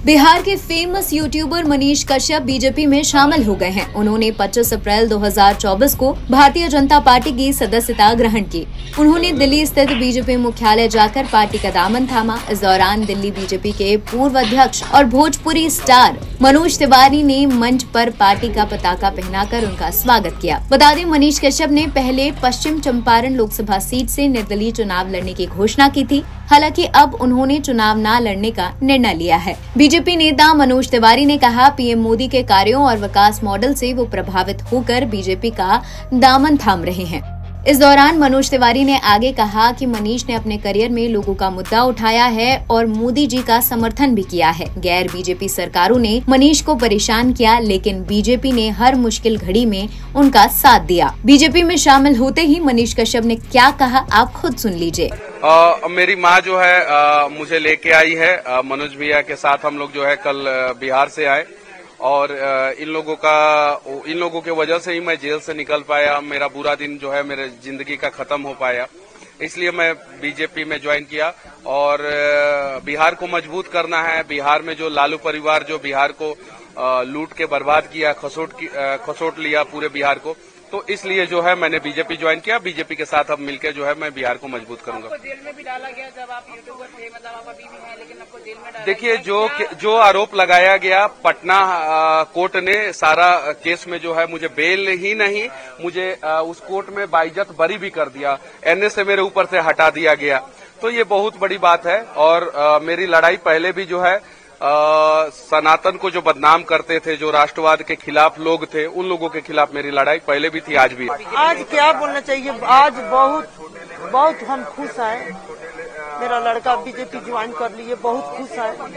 बिहार के famous YouTuber Manish Kashyap BJP में शामिल हो गए हैं। उन्होंने 25 अप्रैल 2024 को भारतीय जनता पार्टी की सदस्यता ग्रहण की। उन्होंने दिल्ली स्थित बीजेपी मुख्यालय जाकर पार्टी का दामन थामा। इस दौरान दिल्ली बीजेपी के पूर्व अध्यक्ष और भोजपुरी स्टार मनोज तिवारी ने मंच पर पार्टी का पताका पहनाकर उनका स्वागत किया। बता दें, मनीष कश्यप ने पहले पश्चिम चंपारण लोकसभा सीट से निर्दलीय चुनाव लड़ने की घोषणा की थी। हालांकि अब उन्होंने चुनाव न लड़ने का निर्णय लिया है। बीजेपी नेता मनोज तिवारी ने कहा, पीएम मोदी के कार्यों और विकास मॉडल से वो प्रभावित होकर बीजेपी का दामन थाम रहे हैं। इस दौरान मनोज तिवारी ने आगे कहा कि मनीष ने अपने करियर में लोगों का मुद्दा उठाया है और मोदी जी का समर्थन भी किया है। गैर बीजेपी सरकारों ने मनीष को परेशान किया, लेकिन बीजेपी ने हर मुश्किल घड़ी में उनका साथ दिया। बीजेपी में शामिल होते ही मनीष कश्यप ने क्या कहा, आप खुद सुन लीजिए। मेरी माँ जो है मुझे लेके आई है। मनोज भैया के साथ हम लोग जो है कल बिहार से आए और इन लोगों के वजह से ही मैं जेल से निकल पाया। मेरा बुरा दिन जो है मेरे जिंदगी का खत्म हो पाया, इसलिए मैं बीजेपी में ज्वाइन किया और बिहार को मजबूत करना है। बिहार में जो लालू परिवार जो बिहार को लूट के बर्बाद किया, खसोट लिया पूरे बिहार को, तो इसलिए जो है मैंने बीजेपी ज्वाइन किया। बीजेपी के साथ अब मिलकर जो है मैं बिहार को मजबूत करूंगा। आपको जेल में भी डाला गया जब आप यूट्यूबर थे, मतलब आप अभी भी हैं, लेकिन आपको जेल में डाला। देखिए, जो आरोप लगाया गया, पटना कोर्ट ने सारा केस में जो है मुझे बेल ही नहीं, मुझे उस कोर्ट में बाइज्जत बरी भी कर दिया। एनए से मेरे ऊपर से हटा दिया गया, तो ये बहुत बड़ी बात है। और मेरी लड़ाई पहले भी जो है सनातन को जो बदनाम करते थे, जो राष्ट्रवाद के खिलाफ लोग थे, उन लोगों के खिलाफ मेरी लड़ाई पहले भी थी, आज भी। आज क्या बोलना चाहिए, आज बहुत हम खुश हैं। मेरा लड़का बीजेपी ज्वाइन कर लिए, बहुत खुश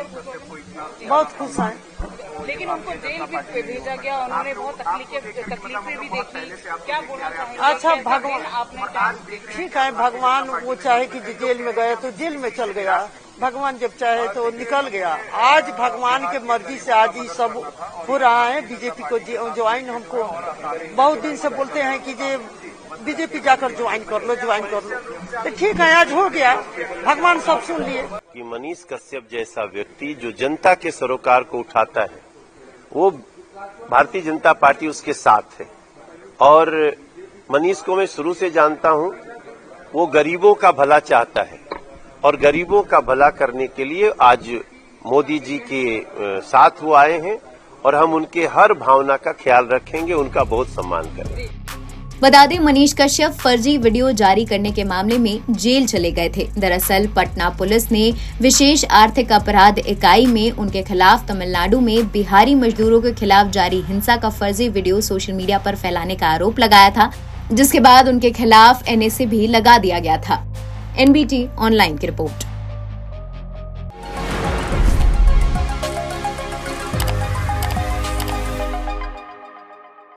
है। लेकिन उनको जेल भी भेजा गया, उन्होंने बहुत तकलीफें भी देखी, क्या बोलना चाहिए? अच्छा, भगवान आपने ठीक है, भगवान वो चाहे कि जेल में गए तो जेल में चल गया, भगवान जब चाहे तो निकल गया। आज भगवान के मर्जी से आज ये सब हो रहा है। बीजेपी को ज्वाइन हमको बहुत दिन से बोलते हैं कि जे बीजेपी जाकर ज्वाइन कर लो। तो ठीक है, आज हो गया, भगवान सब सुन लिए। कि मनीष कश्यप जैसा व्यक्ति जो जनता के सरोकार को उठाता है, वो भारतीय जनता पार्टी उसके साथ है। और मनीष को मैं शुरू से जानता हूं, वो गरीबों का भला चाहता है और गरीबों का भला करने के लिए आज मोदी जी के साथ वो आए हैं और हम उनके हर भावना का ख्याल रखेंगे, उनका बहुत सम्मान करेंगे। बता दें, मनीष कश्यप फर्जी वीडियो जारी करने के मामले में जेल चले गए थे। दरअसल पटना पुलिस ने विशेष आर्थिक अपराध इकाई में उनके खिलाफ तमिलनाडु में बिहारी मजदूरों के खिलाफ जारी हिंसा का फर्जी वीडियो सोशल मीडिया पर फैलाने का आरोप लगाया था, जिसके बाद उनके खिलाफ एनए से भी लगा दिया गया था। एनबीटी ऑनलाइन की रिपोर्ट।